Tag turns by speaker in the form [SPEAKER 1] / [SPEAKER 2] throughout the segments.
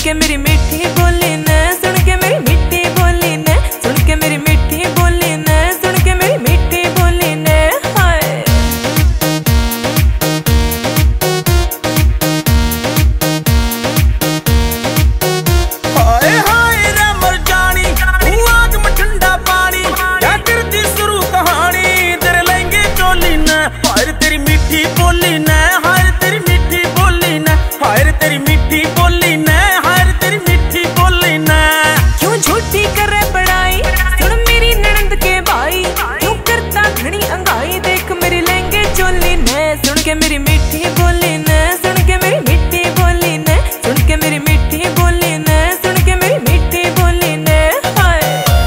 [SPEAKER 1] के मेरी मीठी बोली ने, सुन के मेरी मीठी बोली ने, सुन के मेरी मीठी बोली ने, सुन के मेरी मीठी बोली ने। हाय
[SPEAKER 2] हाय हाय रे मर जानी तू आग में ठंडा पानी, क्या करती शुरू कहानी तेरे लहंगे चोली ने। हाय तेरी मीठी बोली ने, हाय तेरी मीठी बोली ने, हाय तेरी मीठी बोली ने, हाय तेरी मीठी बोली ने।
[SPEAKER 1] क्यों झूठी करे बड़ाई, सुन मेरी ननंद के भाई, क्यों करता घनी अंगाई, देख मेरी लहंगे चोली ने, सुन के मेरी मीठी बोली ने, सुन के मेरी मीठी बोली ने, सुन के मेरी मीठी बोली ने, सुन के मेरी मीठी बोली ने। हाय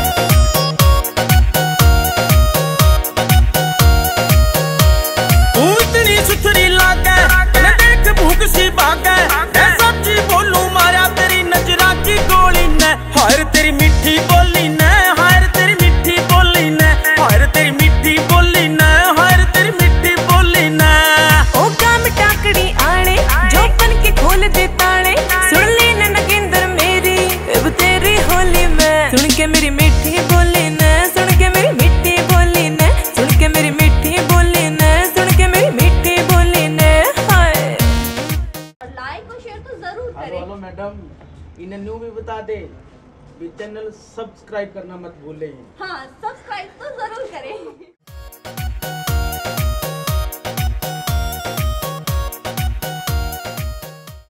[SPEAKER 2] तू इतनी सुथरी लागे कने देख भूख सी भागे, मैं सच्ची बोलूं मारा तेरी नजरा की गोली ने। हाय तेरी मीठी बोली ने, हाय तेरी मीठी बोली ने, हाय तेरी मीठी बोली ने, हाय तेरी मीठी बोली ने।
[SPEAKER 1] ओ काम टाकड़ी आने जो बन के खोल दे ताने, सुन ले नगेंद्र मेरी अब तेरी होली में, सुन के मेरी मीठी बोली ने, सुन के मेरी मीठी बोली ने, सुन के मेरी मीठी बोली ने, सुन के मेरी मीठी बोली ने। हाय
[SPEAKER 3] लाइक और शेयर तो जरूर करें।
[SPEAKER 4] हेलो मैडम, इन्हें न्यू भी बता दे भी चैनल सब्सक्राइब करना मत भूलें।
[SPEAKER 3] हाँ, सब्सक्राइब तो जरूर करें।